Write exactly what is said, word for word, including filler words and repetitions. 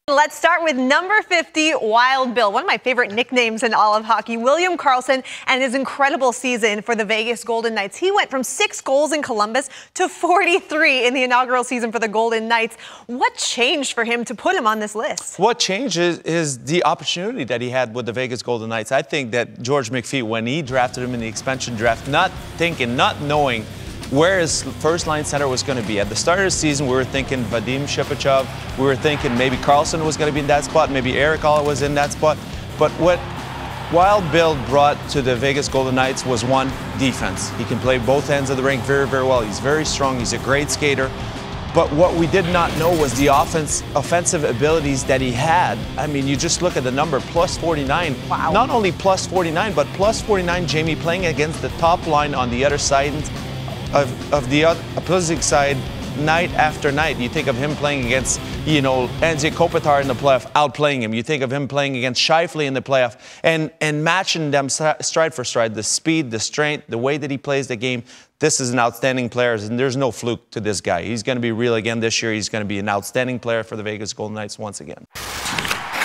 Let's start with number fifty, Wild Bill, one of my favorite nicknames in all of hockey. William Karlsson and his incredible season for the Vegas Golden Knights. He went from six goals in Columbus to forty-three in the inaugural season for the Golden Knights. What changed for him to put him on this list? What changed is, is the opportunity that he had with the Vegas Golden Knights. I think that George McPhee, when he drafted him in the expansion draft, not thinking, not knowing where his first line center was going to be. At the start of the season, we were thinking Vadim Shepachov. We were thinking maybe Karlsson was going to be in that spot. Maybe Eric Alla was in that spot. But what Wild Bill brought to the Vegas Golden Knights was, one, defense. He can play both ends of the rink very, very well. He's very strong. He's a great skater. But what we did not know was the offense, offensive abilities that he had. I mean, you just look at the number, plus forty-nine. Wow. Not only plus forty-nine, but plus forty-nine, Jamie, playing against the top line on the other side Of, of the opposing side night after night. You think of him playing against, you know, Anze Kopitar in the playoff, outplaying him. You think of him playing against Scheifele in the playoff and, and matching them stride for stride. The speed, the strength, the way that he plays the game. This is an outstanding player, and there's no fluke to this guy. He's going to be real again this year. He's going to be an outstanding player for the Vegas Golden Knights once again.